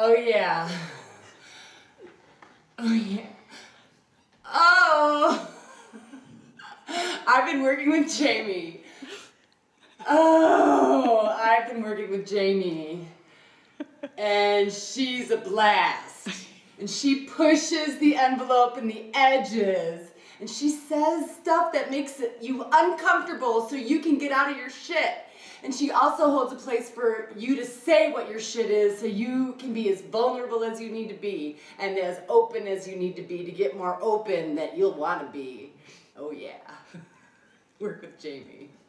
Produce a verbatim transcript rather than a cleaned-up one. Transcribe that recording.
Oh yeah. Oh yeah. Oh! I've been working with Jamie. Oh, I've been working with Jamie. And she's a blast. And she pushes the envelope and the edges. And she says stuff that makes it, you uncomfortable so you can get out of your shit. And she also holds a place for you to say what your shit is so you can be as vulnerable as you need to be and as open as you need to be to get more open that you'll want to be. Oh yeah. Work with Jamie.